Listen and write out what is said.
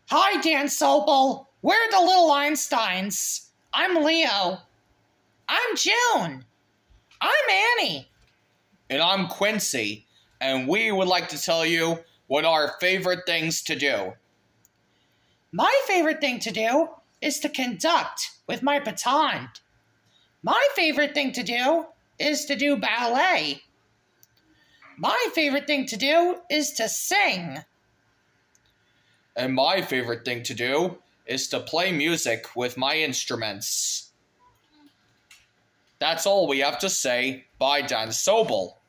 Hi, Dan Sobel. We're the Little Einsteins. I'm Leo. I'm June. I'm Annie. And I'm Quincy, and we would like to tell you what our favorite things to do. My favorite thing to do is to conduct with my baton. My favorite thing to do is to do ballet. My favorite thing to do is to sing. And my favorite thing to do is to play music with my instruments. That's all we have to say. Bye, Dan Sobel.